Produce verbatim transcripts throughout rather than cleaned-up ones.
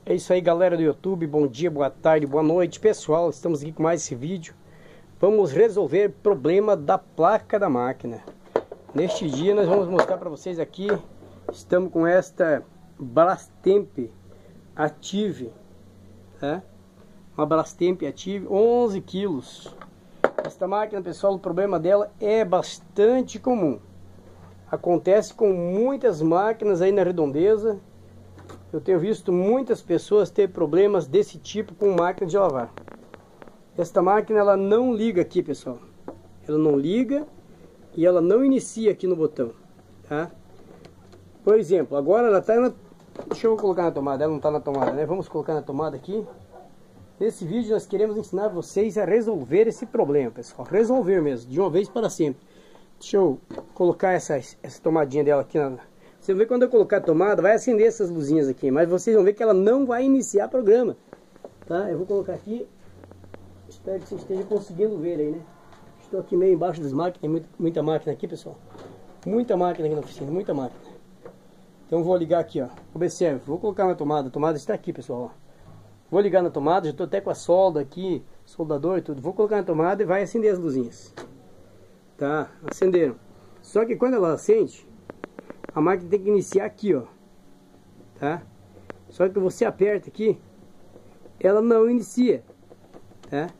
É isso aí, galera do YouTube, bom dia, boa tarde, boa noite, pessoal. Estamos aqui com mais esse vídeo. Vamos resolver problema da placa da máquina. Neste dia nós vamos mostrar para vocês aqui. Estamos com esta Brastemp Active, tá? Uma Brastemp Active, onze quilos. Esta máquina, pessoal, o problema dela é bastante comum. Acontece com muitas máquinas aí na redondeza. Eu tenho visto muitas pessoas ter problemas desse tipo com máquina de lavar. Esta máquina, ela não liga aqui, pessoal. Ela não liga e ela não inicia aqui no botão, tá? Por exemplo, agora ela está na... Deixa eu colocar na tomada, ela não está na tomada, né? Vamos colocar na tomada aqui. Nesse vídeo nós queremos ensinar vocês a resolver esse problema, pessoal. Resolver mesmo, de uma vez para sempre. Deixa eu colocar essa, essa tomadinha dela aqui na... Você vê quando eu colocar a tomada, vai acender essas luzinhas aqui, mas vocês vão ver que ela não vai iniciar programa, tá? Eu vou colocar aqui, espero que você esteja conseguindo ver aí, né? Estou aqui meio embaixo das máquinas, tem muita, muita máquina aqui, pessoal. Muita máquina aqui na oficina, muita máquina. Então vou ligar aqui, ó. Observe, vou colocar na tomada, a tomada está aqui, pessoal, ó. Vou ligar na tomada, já estou até com a solda aqui, soldador e tudo. Vou colocar na tomada e vai acender as luzinhas. Tá, acenderam. Só que quando ela acende, a máquina tem que iniciar aqui, ó, tá? Só que você aperta aqui, ela não inicia, tá?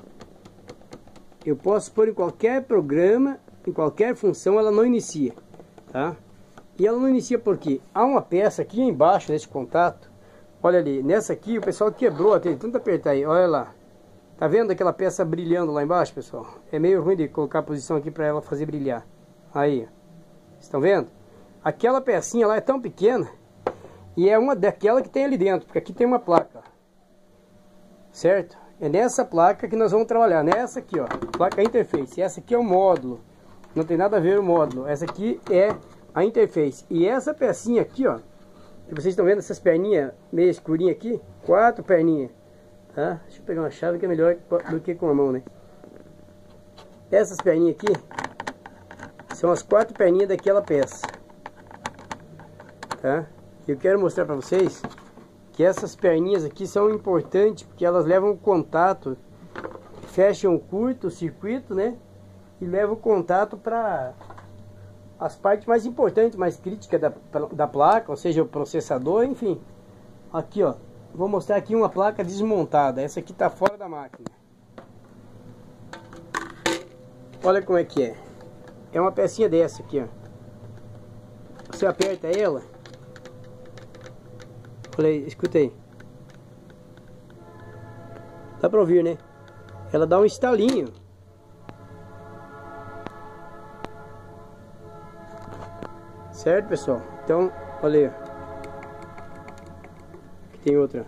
Eu posso pôr em qualquer programa, em qualquer função, ela não inicia, tá? E ela não inicia porque há uma peça aqui embaixo nesse contato. Olha ali, nessa aqui o pessoal quebrou até de tanto apertar aí, olha lá. Tá vendo aquela peça brilhando lá embaixo, pessoal? É meio ruim de colocar a posição aqui para ela fazer brilhar. Aí, estão vendo? Aquela pecinha lá é tão pequena e é uma daquela que tem ali dentro, porque aqui tem uma placa, ó. Certo? É nessa placa que nós vamos trabalhar, nessa aqui, ó, placa interface. Essa aqui é o módulo, não tem nada a ver o módulo. Essa aqui é a interface. E essa pecinha aqui, ó, que vocês estão vendo, essas perninhas meio escurinhas aqui, quatro perninhas, tá? Deixa eu pegar uma chave que é melhor do que com a mão, né? Essas perninhas aqui são as quatro perninhas daquela peça. Tá? Eu quero mostrar para vocês que essas perninhas aqui são importantes porque elas levam contato, fecham o curto circuito, né? E levam contato para as partes mais importantes, mais críticas da, da placa, ou seja, o processador, enfim. Aqui, ó, vou mostrar aqui uma placa desmontada. Essa aqui tá fora da máquina. Olha como é que é. É uma pecinha dessa aqui, ó. Você aperta ela. Olha aí, escuta aí. Dá pra ouvir, né? Ela dá um estalinho. Certo, pessoal? Então, olha aí. Aqui tem outra.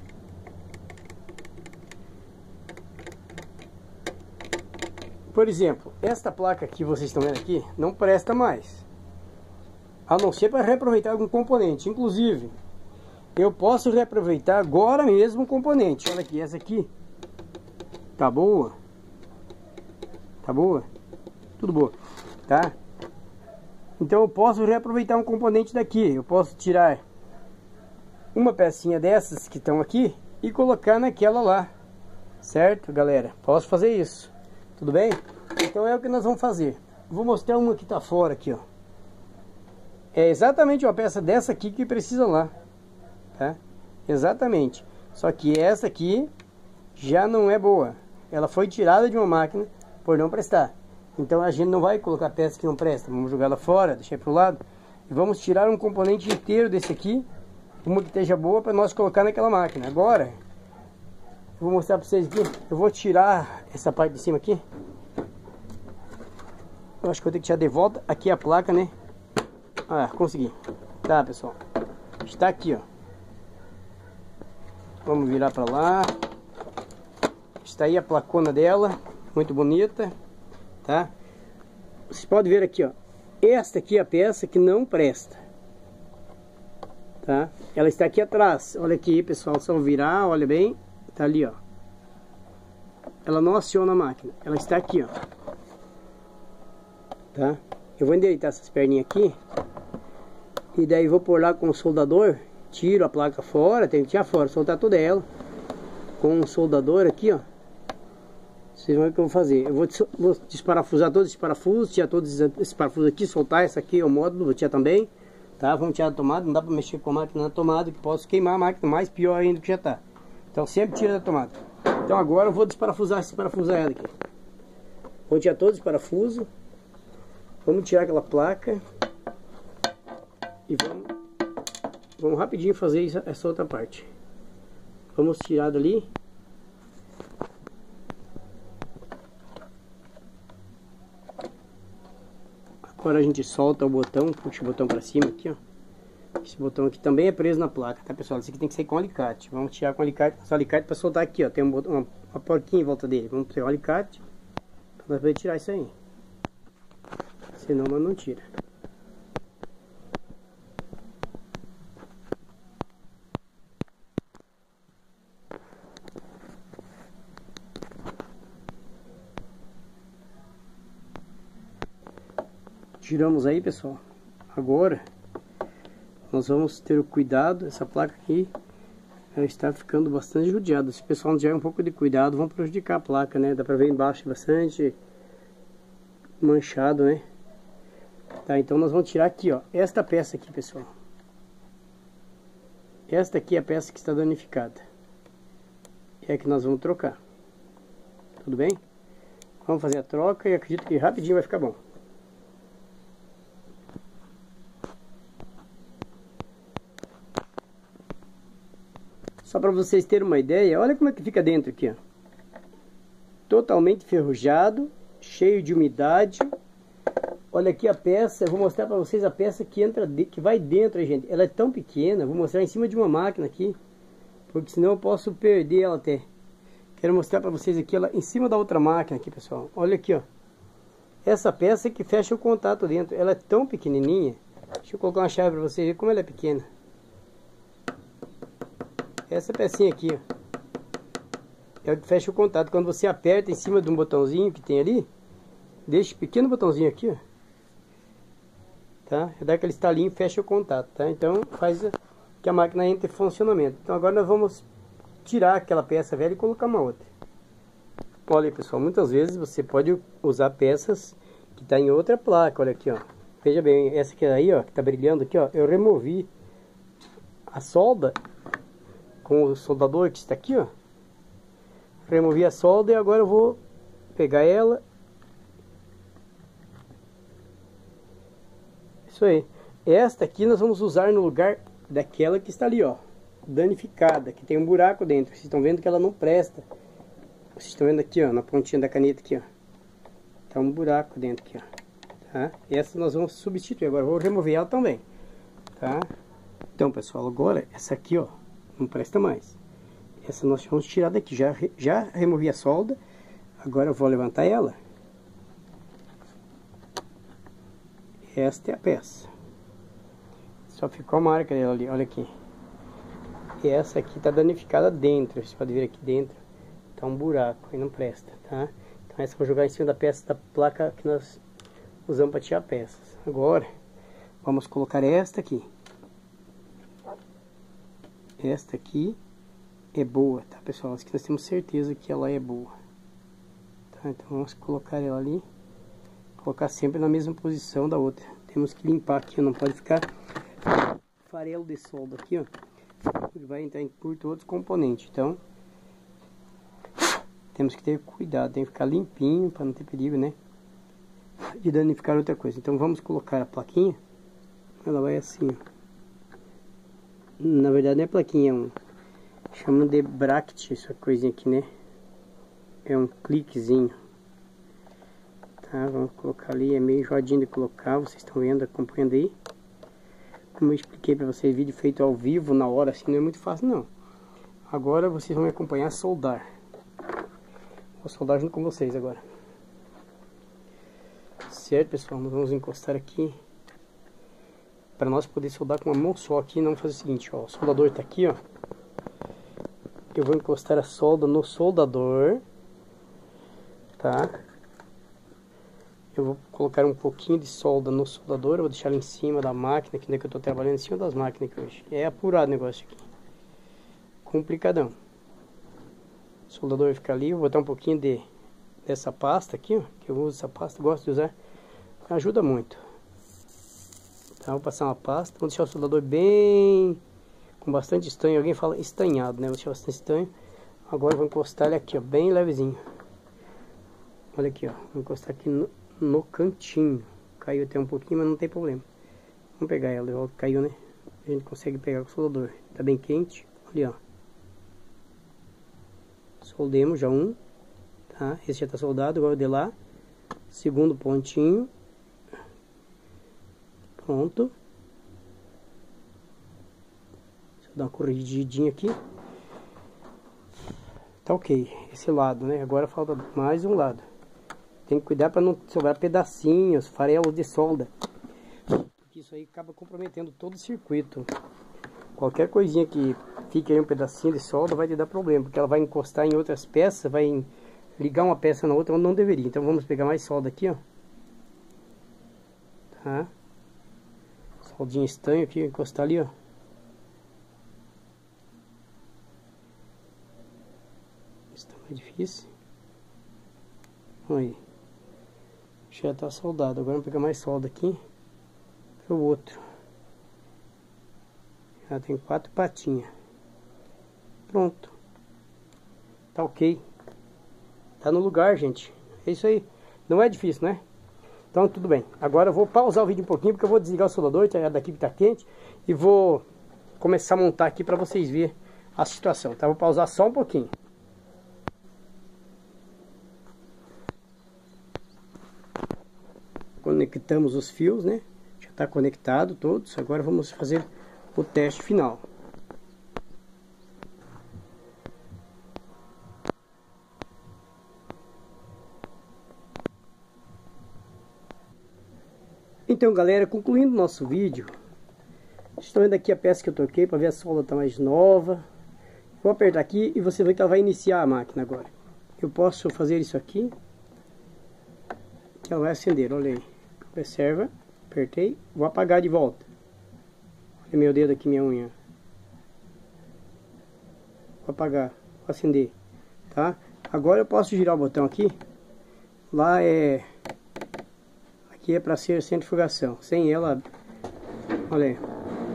Por exemplo, esta placa que vocês estão vendo aqui não presta mais. A não ser para reaproveitar algum componente. Inclusive, eu posso reaproveitar agora mesmo o componente. Olha aqui, essa aqui tá boa. Tá boa? Tudo boa, tá? Então eu posso reaproveitar um componente daqui. Eu posso tirar uma pecinha dessas que estão aqui e colocar naquela lá. Certo, galera? Posso fazer isso. Tudo bem? Então é o que nós vamos fazer. Vou mostrar uma que tá fora aqui, ó. É exatamente uma peça dessa aqui que precisa lá. Tá? Exatamente. Só que essa aqui já não é boa. Ela foi tirada de uma máquina por não prestar. Então a gente não vai colocar peça que não presta. Vamos jogar ela fora, deixar para o lado. E vamos tirar um componente inteiro desse aqui, uma que esteja boa, para nós colocar naquela máquina. Agora, eu vou mostrar para vocês aqui. Eu vou tirar essa parte de cima aqui. Eu acho que eu vou ter que tirar de volta. Aqui a placa, né? Ah, consegui. Tá, pessoal. Está aqui, ó. Vamos virar para lá. Está aí a placona dela, muito bonita, tá? Vocês podem ver aqui, ó. Esta aqui é a peça que não presta, tá? Ela está aqui atrás. Olha aqui, pessoal, só virar, olha bem, tá ali, ó. Ela não aciona a máquina. Ela está aqui, ó. Tá? Eu vou endireitar essas perninhas aqui e daí vou pôr lá com o soldador tiro a placa fora, tem que tirar fora, soltar toda ela com um soldador aqui, ó. Vocês vão ver o que eu vou fazer. Eu vou, vou desparafusar todos esses parafusos, tirar todos esses parafusos aqui, soltar essa aqui, o módulo, vou tirar também, tá? Vamos tirar a tomada, não dá pra mexer com a máquina na tomada, que posso queimar a máquina, mais pior ainda que já tá. Então sempre tira da tomada. Então agora eu vou desparafusar, desparafusar ela aqui. Vou tirar todos os parafusos. Vamos tirar aquela placa. E vamos, vamos rapidinho fazer isso, essa outra parte. Vamos tirar dali. Agora a gente solta o botão, puxa o botão para cima aqui, ó. Esse botão aqui também é preso na placa, tá, pessoal? Esse aqui tem que ser com alicate. Vamos tirar com alicate, passar o alicate para soltar aqui, ó. Tem um botão, uma, uma porquinha em volta dele. Vamos pegar o alicate para nós poder tirar isso aí. Senão nós não tira. Tiramos aí, pessoal. Agora nós vamos ter o cuidado. Essa placa aqui, ela está ficando bastante judiada. Se o pessoal não tiver um pouco de cuidado, vão prejudicar a placa, né? Dá pra ver embaixo bastante manchado, né? Tá, então nós vamos tirar aqui, ó, esta peça aqui, pessoal. Esta aqui é a peça que está danificada. É a que nós vamos trocar. Tudo bem? Vamos fazer a troca e acredito que rapidinho vai ficar bom. Só para vocês terem uma ideia, olha como é que fica dentro aqui, ó. Totalmente enferrujado, cheio de umidade. Olha aqui a peça, eu vou mostrar para vocês a peça que entra, de, que vai dentro aí, gente. Ela é tão pequena, vou mostrar em cima de uma máquina aqui, porque senão eu posso perder ela até. Quero mostrar para vocês aqui ela em cima da outra máquina aqui, pessoal. Olha aqui, ó. Essa peça que fecha o contato dentro, ela é tão pequenininha. Deixa eu colocar uma chave para vocês verem como ela é pequena. Essa pecinha aqui, ó, é o que fecha o contato. Quando você aperta em cima de um botãozinho que tem ali, deixa esse pequeno botãozinho aqui, ó, tá? Dá aquele estalinho e fecha o contato, tá? Então faz que a máquina entre em funcionamento. Então agora nós vamos tirar aquela peça velha e colocar uma outra. Olha aí, pessoal, muitas vezes você pode usar peças que tá em outra placa. Olha aqui, ó. Veja bem, essa aqui aí, ó, que tá brilhando aqui, ó, eu removi a solda com o soldador que está aqui, ó. Removi a solda e agora eu vou pegar ela. Isso aí. Esta aqui nós vamos usar no lugar daquela que está ali, ó, danificada, que tem um buraco dentro. Vocês estão vendo que ela não presta. Vocês estão vendo aqui, ó, na pontinha da caneta aqui, ó. Tá um buraco dentro aqui, ó. Tá? Essa nós vamos substituir. Agora eu vou remover ela também, tá? Então, pessoal, agora essa aqui, ó, não presta mais. Essa nós vamos tirar daqui. Já, já removi a solda. Agora eu vou levantar ela. Esta é a peça. Só ficou a marca dela ali, olha aqui. E essa aqui tá danificada dentro. Você pode ver aqui dentro. Tá um buraco e não presta, tá? Então essa eu vou jogar em cima da peça da placa que nós usamos para tirar peças. Agora vamos colocar esta aqui. Esta aqui é boa, tá, pessoal? Essa aqui nós temos certeza que ela é boa. Tá? Então vamos colocar ela ali. Colocar sempre na mesma posição da outra. Temos que limpar aqui, não pode ficar farelo de solda aqui, ó. Ele vai entrar em curto outros componentes. Então temos que ter cuidado, tem que ficar limpinho para não ter perigo, né, de danificar outra coisa. Então vamos colocar a plaquinha. Ela vai assim, ó. Na verdade não é plaquinha, é um, chamam de bracket, essa coisinha aqui, né? É um cliquezinho. Tá, vamos colocar ali, é meio enjoadinho de colocar, vocês estão vendo, acompanhando aí. Como eu expliquei para vocês, vídeo feito ao vivo, na hora, assim, não é muito fácil não. Agora vocês vão me acompanhar a soldar. Vou soldar junto com vocês agora. Certo, pessoal, nós vamos encostar aqui. Para nós poder soldar com uma mão só aqui, não fazer o seguinte, ó, o soldador tá aqui, ó. Eu vou encostar a solda no soldador, tá? Eu vou colocar um pouquinho de solda no soldador, eu vou deixar ele em cima da máquina, que nem que eu tô trabalhando em cima das máquinas aqui hoje. É apurado o negócio aqui. Complicadão. O soldador fica ali, eu vou botar um pouquinho de dessa pasta aqui, ó, que eu uso essa pasta, gosto de usar, ajuda muito. Então, vou passar uma pasta, vou deixar o soldador bem, com bastante estanho, alguém fala estanhado, né? Vou deixar bastante estanho. Agora eu vou encostar ele aqui, ó, bem levezinho. Olha aqui, ó, vou encostar aqui no, no cantinho. Caiu até um pouquinho, mas não tem problema. Vamos pegar ela, caiu, né? A gente consegue pegar com o soldador. Tá bem quente, olha, ó. Soldemos já um, tá? Esse já tá soldado, agora de lá. Segundo pontinho. Pronto. Deixa eu dar uma corrigidinha aqui. Tá ok, esse lado, né? Agora falta mais um lado. Tem que cuidar para não sobrar pedacinhos, farelos de solda. Porque isso aí acaba comprometendo todo o circuito. Qualquer coisinha que fique aí um pedacinho de solda vai te dar problema. Porque ela vai encostar em outras peças, vai ligar uma peça na outra onde não deveria. Então vamos pegar mais solda aqui, ó. Tá? Soldinha estanho aqui, encostar ali, ó. Isso tá mais difícil. Aí. Já tá soldado. Agora vamos pegar mais solda aqui. Para o outro. Já tem quatro patinhas. Pronto. Tá ok. Tá no lugar, gente. É isso aí. Não é difícil, né? Então tudo bem. Agora eu vou pausar o vídeo um pouquinho, porque eu vou desligar o soldador, tá daqui que tá quente, e vou começar a montar aqui para vocês verem a situação, tá? Vou pausar só um pouquinho. Conectamos os fios, né? Já tá conectado todos. Agora vamos fazer o teste final. Então, galera, concluindo o nosso vídeo, estão vendo aqui a peça que eu troquei para ver a solda tá mais nova. Vou apertar aqui e você vê que ela vai iniciar a máquina agora. Eu posso fazer isso aqui, que ela vai acender, olha aí. Observa, apertei, vou apagar de volta. Olha meu dedo aqui, minha unha. Vou apagar, vou acender, tá? Agora eu posso girar o botão aqui. Lá é... Aqui é para ser centrifugação. Sem ela, olha aí.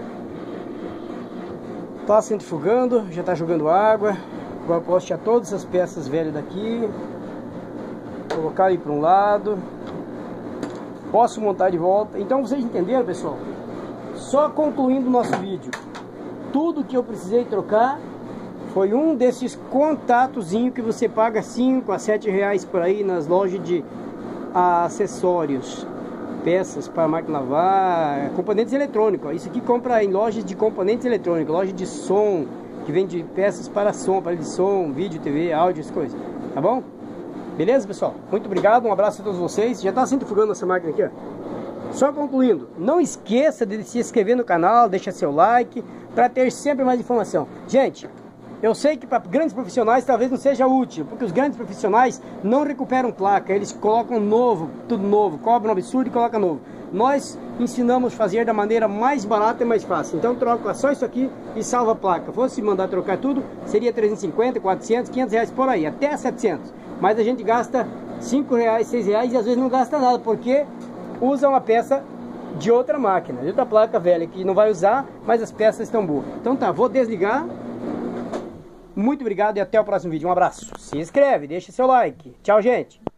Tá centrifugando, já tá jogando água. Agora eu posso tirar todas as peças velhas daqui. Colocar ali para um lado. Posso montar de volta. Então vocês entenderam, pessoal? Só concluindo o nosso vídeo. Tudo que eu precisei trocar foi um desses contatozinhos que você paga cinco a sete reais por aí nas lojas de acessórios. Peças para máquina lavar, componentes eletrônicos. Isso aqui compra em lojas de componentes eletrônicos, loja de som, que vende peças para som, para de som, vídeo, T V, áudio, essas coisas. Tá bom? Beleza, pessoal? Muito obrigado, um abraço a todos vocês. Já está centrifugando essa máquina aqui, ó. Só concluindo, não esqueça de se inscrever no canal, deixa seu like, para ter sempre mais informação. Gente, eu sei que para grandes profissionais talvez não seja útil, porque os grandes profissionais não recuperam placa, eles colocam novo, tudo novo, cobram um absurdo e colocam novo. Nós ensinamos a fazer da maneira mais barata e mais fácil. Então troca só isso aqui e salva a placa. Fosse mandar trocar tudo, seria trezentos e cinquenta, quatrocentos, quinhentos reais por aí, até setecentos. Mas a gente gasta cinco reais, seis reais e às vezes não gasta nada, porque usa uma peça de outra máquina, de outra placa velha que não vai usar, mas as peças estão boas. Então tá, vou desligar. Muito obrigado e até o próximo vídeo. Um abraço. Se inscreve, deixa seu like. Tchau, gente.